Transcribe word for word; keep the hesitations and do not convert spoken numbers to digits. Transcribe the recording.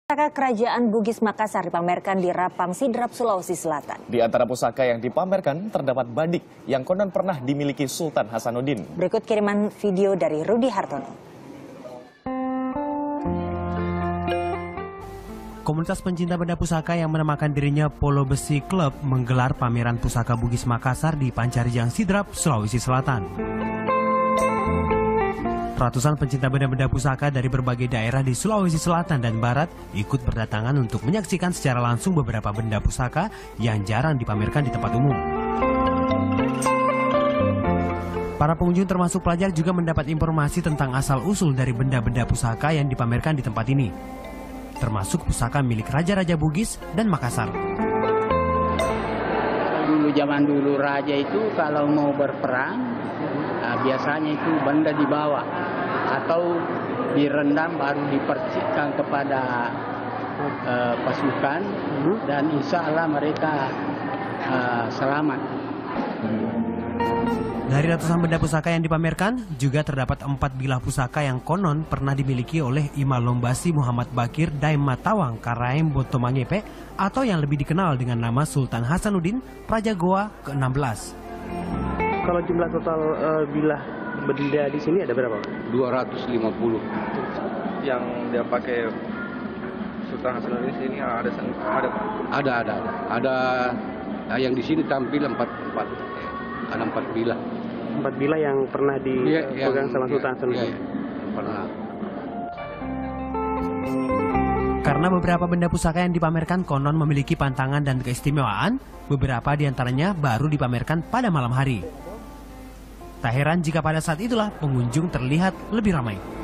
Pusaka Kerajaan Bugis Makassar dipamerkan di Rapang Sidrap, Sulawesi Selatan. Di antara pusaka yang dipamerkan terdapat badik yang konon pernah dimiliki Sultan Hasanuddin. Berikut kiriman video dari Rudi Hartono. Komunitas pencinta benda pusaka yang menamakan dirinya Polo Besi Club menggelar pameran pusaka Bugis Makassar di Pancarijang Sidrap, Sulawesi Selatan. Ratusan pencinta benda-benda pusaka dari berbagai daerah di Sulawesi Selatan dan Barat ikut berdatangan untuk menyaksikan secara langsung beberapa benda pusaka yang jarang dipamerkan di tempat umum. Para pengunjung termasuk pelajar juga mendapat informasi tentang asal-usul dari benda-benda pusaka yang dipamerkan di tempat ini, termasuk pusaka milik Raja-Raja Bugis dan Makassar. Dulu zaman dulu raja itu kalau mau berperang, nah biasanya itu benda dibawa atau direndam baru dipercikan kepada uh, pasukan dan insya Allah mereka uh, selamat. Dari ratusan benda pusaka yang dipamerkan, juga terdapat empat bilah pusaka yang konon pernah dimiliki oleh Imam Lombasi Muhammad Bakir Daim Matawang Karaim Botomangepe atau yang lebih dikenal dengan nama Sultan Hasanuddin, Raja Goa ke enam belas. Kalau jumlah total uh, bilah benda di sini ada berapa? dua ratus lima puluh. Yang dia pakai Sultan Hasanuddin sini ada ada Ada ada ada. Ada yang di sini tampil empat empat. Ada empat bilah. Empat bilah yang pernah dipegang sama Sultan Hasanuddin. Ya, ya. Pernah. Karena beberapa benda pusaka yang dipamerkan konon memiliki pantangan dan keistimewaan, beberapa diantaranya baru dipamerkan pada malam hari. Tak heran jika pada saat itulah pengunjung terlihat lebih ramai.